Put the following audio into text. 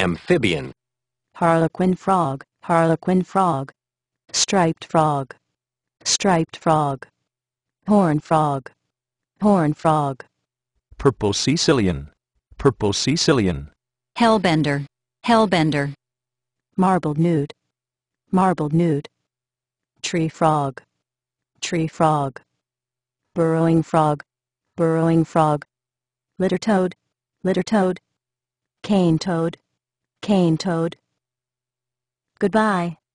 Amphibian. Harlequin frog, harlequin frog. Striped frog, striped frog. Horn frog, horn frog. Purple caecilian, purple caecilian. Hellbender, hellbender. Marbled newt, marbled newt. Tree frog, tree frog. Burrowing frog, burrowing frog. Litter toad, litter toad. Cane toad, cane toad. Goodbye.